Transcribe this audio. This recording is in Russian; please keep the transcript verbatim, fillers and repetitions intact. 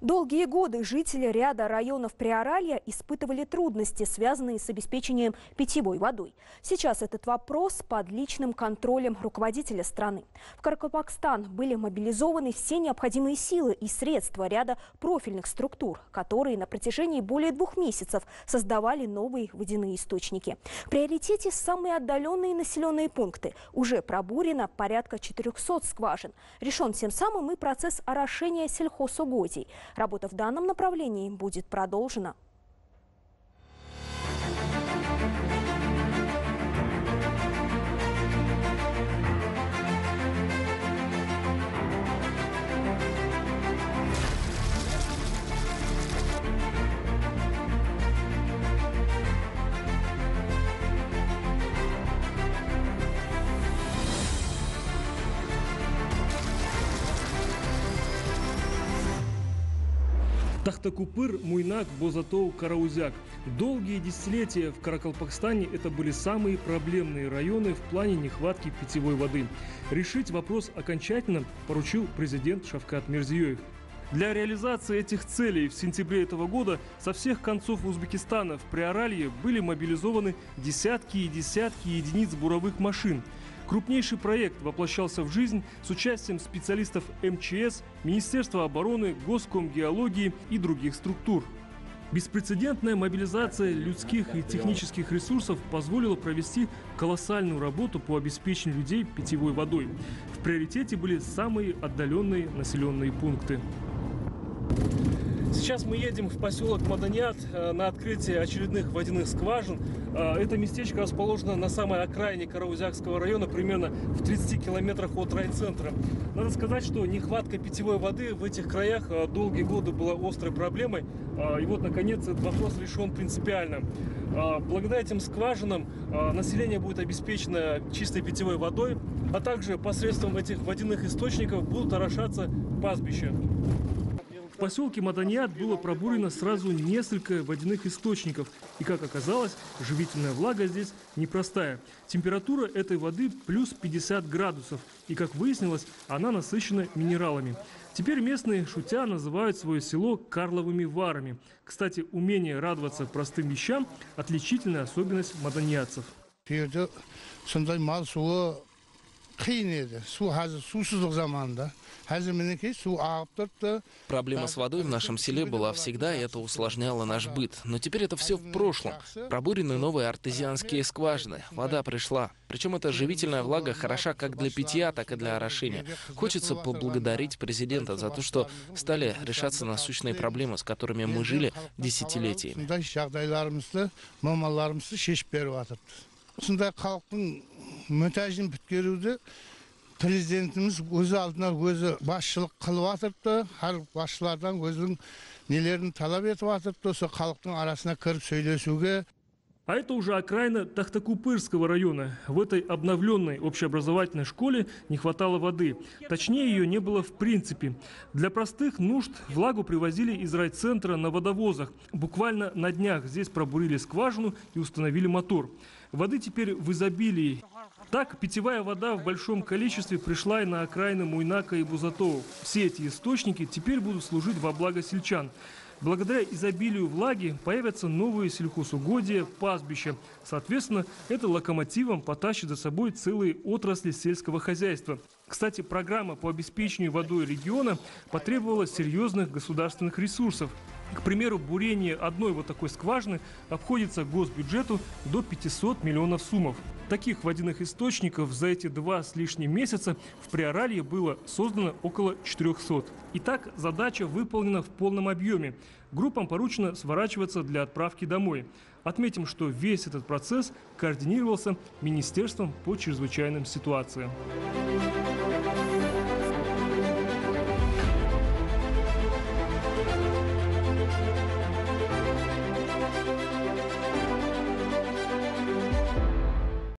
Долгие годы жители ряда районов Приоралья испытывали трудности, связанные с обеспечением питьевой водой. Сейчас этот вопрос под личным контролем руководителя страны. В Каракалпакстан были мобилизованы все необходимые силы и средства ряда профильных структур, которые на протяжении более двух месяцев создавали новые водяные источники. В приоритете самые отдаленные населенные пункты. Уже пробурено порядка четырёхсот скважин. Решен тем самым и процесс орошения сельхозугодий. Работа в данном направлении будет продолжена. Тахтакупыр, Муйнак, Бозатоу, Караузяк. Долгие десятилетия в Каракалпакстане это были самые проблемные районы в плане нехватки питьевой воды. Решить вопрос окончательно поручил президент Шавкат Мирзиёев. Для реализации этих целей в сентябре этого года со всех концов Узбекистана в Приоралье были мобилизованы десятки и десятки единиц буровых машин. Крупнейший проект воплощался в жизнь с участием специалистов эм че эс, Министерства обороны, Госкомгеологии и других структур. Беспрецедентная мобилизация людских и технических ресурсов позволила провести колоссальную работу по обеспечению людей питьевой водой. В приоритете были самые отдаленные населенные пункты. Сейчас мы едем в поселок Маданият на открытие очередных водяных скважин. Это местечко расположено на самой окраине Караузякского района, примерно в тридцати километрах от райцентра. Надо сказать, что нехватка питьевой воды в этих краях долгие годы была острой проблемой. И вот, наконец, этот вопрос решен принципиально. Благодаря этим скважинам население будет обеспечено чистой питьевой водой, а также посредством этих водяных источников будут орошаться пастбища. В поселке Маданият было пробурено сразу несколько водяных источников. И, как оказалось, живительная влага здесь непростая. Температура этой воды плюс пятьдесят градусов. И, как выяснилось, она насыщена минералами. Теперь местные, шутя, называют свое село Карловыми Варами. Кстати, умение радоваться простым вещам – отличительная особенность маданиятцев. Проблема с водой в нашем селе была всегда, и это усложняло наш быт. Но теперь это все в прошлом. Пробурены новые артезианские скважины. Вода пришла. Причем эта живительная влага хороша как для питья, так и для орошения. Хочется поблагодарить президента за то, что стали решаться насущные проблемы, с которыми мы жили десятилетиями. Президентimiz өзі алдына өзі басшылық қылып атырды, әр басшылардан өзінің нелерін талап етіп атырды, осы халықтың арасына кіріп сөйлесуге. А это уже окраина Тахтакупырского района. В этой обновленной общеобразовательной школе не хватало воды. Точнее, ее не было в принципе. Для простых нужд влагу привозили из райцентра на водовозах. Буквально на днях здесь пробурили скважину и установили мотор. Воды теперь в изобилии. Так, питьевая вода в большом количестве пришла и на окраины Муйнака и Бозатоу. Все эти источники теперь будут служить во благо сельчан. Благодаря изобилию влаги появятся новые сельхозугодия, пастбища. Соответственно, это локомотивом потащит за собой целые отрасли сельского хозяйства. Кстати, программа по обеспечению водой региона потребовала серьезных государственных ресурсов. К примеру, бурение одной вот такой скважины обходится госбюджету до пятисот миллионов сумов. Таких водяных источников за эти два с лишним месяца в Приоралье было создано около четырёхсот. Итак, задача выполнена в полном объеме. Группам поручено сворачиваться для отправки домой. Отметим, что весь этот процесс координировался Министерством по чрезвычайным ситуациям.